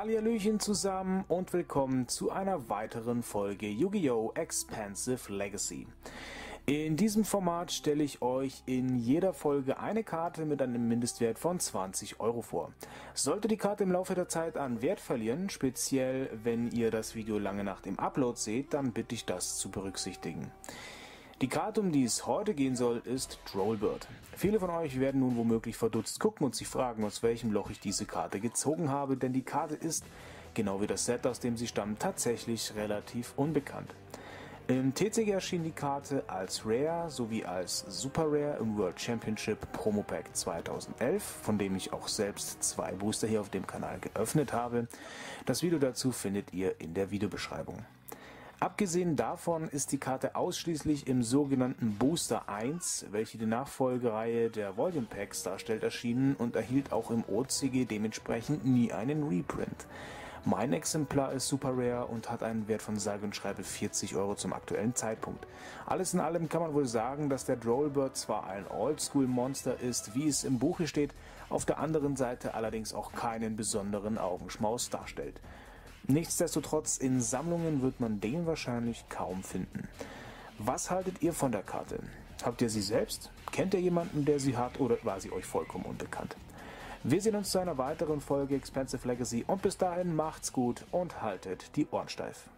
Hallihallöchen zusammen und willkommen zu einer weiteren Folge Yu-Gi-Oh! Expansive Legacy. In diesem Format stelle ich euch in jeder Folge eine Karte mit einem Mindestwert von 20 Euro vor. Sollte die Karte im Laufe der Zeit an Wert verlieren, speziell wenn ihr das Video lange nach dem Upload seht, dann bitte ich das zu berücksichtigen. Die Karte, um die es heute gehen soll, ist Drollbird. Viele von euch werden nun womöglich verdutzt gucken und sich fragen, aus welchem Loch ich diese Karte gezogen habe, denn die Karte ist, genau wie das Set, aus dem sie stammt, tatsächlich relativ unbekannt. Im TCG erschien die Karte als Rare sowie als Super Rare im World Championship Promo Pack 2011, von dem ich auch selbst 2 Booster hier auf dem Kanal geöffnet habe. Das Video dazu findet ihr in der Videobeschreibung. Abgesehen davon ist die Karte ausschließlich im sogenannten Booster 1, welche die Nachfolgereihe der Volume Packs darstellt, erschienen und erhielt auch im OCG dementsprechend nie einen Reprint. Mein Exemplar ist Super Rare und hat einen Wert von sage und schreibe 40 Euro zum aktuellen Zeitpunkt. Alles in allem kann man wohl sagen, dass der Drollbird zwar ein Oldschool-Monster ist, wie es im Buche steht, auf der anderen Seite allerdings auch keinen besonderen Augenschmaus darstellt. Nichtsdestotrotz, in Sammlungen wird man den wahrscheinlich kaum finden. Was haltet ihr von der Karte? Habt ihr sie selbst? Kennt ihr jemanden, der sie hat, oder war sie euch vollkommen unbekannt? Wir sehen uns zu einer weiteren Folge Expansive Legacy und bis dahin macht's gut und haltet die Ohren steif.